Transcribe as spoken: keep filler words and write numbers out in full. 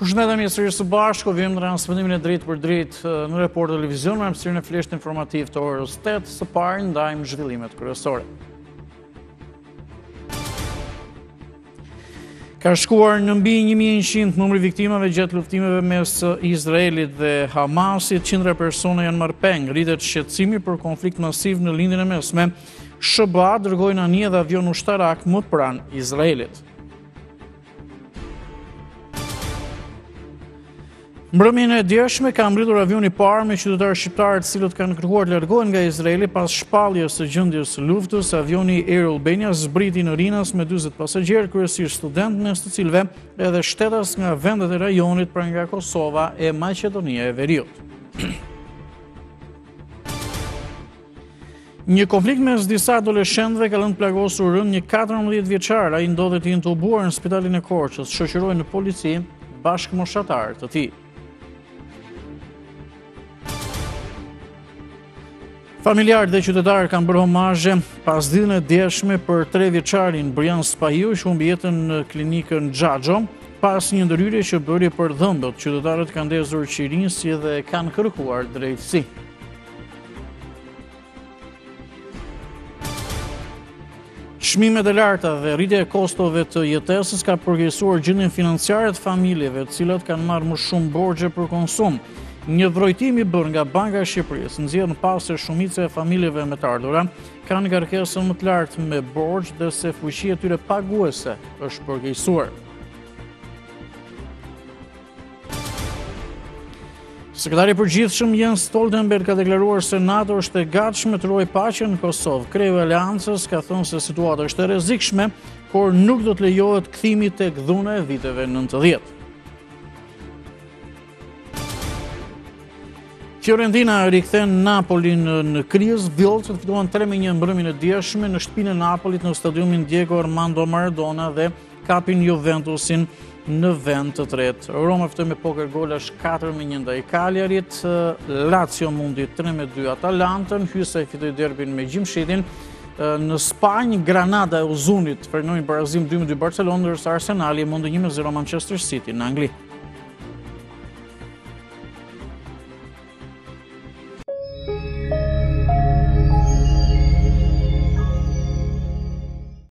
Përshëndetje mirësërisht së bashku, vim në transmetimin e drejtë për drejtë në Report Televizion me hapësirën e fleshtë informativ të orës tetë, së pari ndajmë zhvillimet kryesore. Ka shkuar në mbi një mijë e njëqind numri viktimave gjatë luftimeve mes Izraelit dhe Hamasit, qindra persona janë marrë peng, rritet shqetësimi për konflikt masiv në lindjen e mesme. S B A dërgojnë anije dhe avion ushtarak më pranë Izraelit. Mbrëmjen e djeshme ka mbritur avioni i parë me qytetarë shqiptarë të cilët kanë kërkuar të largohen nga Izraeli pas shpalljes së gjendjes së luftës. Avioni Air Albania zbriti në Rinas me dyzet pasagjerë, kryesisht studentë, mes të cilëve edhe shtetas nga vendet e rajonit pranë nga Kosova e Maqedonia e Veriut. Një konflikt mes disa adoleshentëve ka lënë plagosur rënd një katërmbëdhjetë vjeçar. Ai ndodhet i intubuar në spitalin e Korçës, shoqëroi në polici bashkëmoshatar të tij. Familjarë dhe qytetarë kanë bërë homazhe pas ditën e djeshme për tre vjeçarin Brian Spahiu, që humbi jetën në klinikën Xhaxho pas një ndërhyrje që bëri për dhëmbët. Qytetarët kanë ndezur qirinjsi dhe kanë kërkuar drejtësi. Çmimet e larta dhe rritja e kostove të jetesës ka përkeqësuar gjendjen financiare të familjeve, të cilat kanë marrë më shumë borxhe për konsum. Një vrojtim i bërë nga Banka e Shqipërisë nxjerr në pas se shumica e familjeve me të ardhura kanë ngarkesën më të lartë me borxh dhe se fuqia e tyre paguese është përkeqësuar. Sekretari i përgjithshëm Jens Stoltenberg ka deklaruar se NATO është e gatshme të ruajë paqen në Kosovë. Kreu i aleancës ka thënë se situata është e rrezikshme, por nuk do të lejohet kthimi tek dhuna e viteve nëntëdhjetë. Fiorentina rikthen Napolin në krizë. Vjollcët fituan tre me një mbrëmjen e djeshme në shtëpinë e Napolit në stadiumin Diego Armando Maradona dhe kapin Juventusin në vend të tretë. Roma fitoi me poker golash katër me një ndaj Cagliarit. Lazio mundi tre me dy Atalantën. Hysa i fitoi derbin me Gjimshitin. Në Spanjë, Granada e Uzunit frenoi barazim dy me dy Barcelonën, ndërsa Arsenali mundi një me zero Manchester City në Angli.